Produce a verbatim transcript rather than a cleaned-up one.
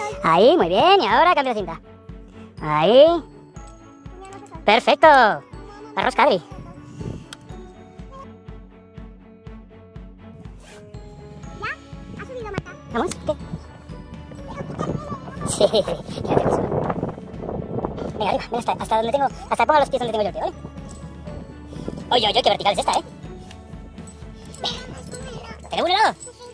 Ahí, muy bien. Y ahora cambio de cinta. Ahí. Perfecto. Arrosca, Adri. ¿Ya? ¿Ha subido, Marta? ¿Vamos? ¿Qué? Sí, ya te aviso. Venga, arriba, ven hasta, hasta donde tengo, hasta pongo los pies donde tengo yo el pie, ¿vale? Oye, oye, qué vertical es esta, ¿eh? ¿Tenemos un helado?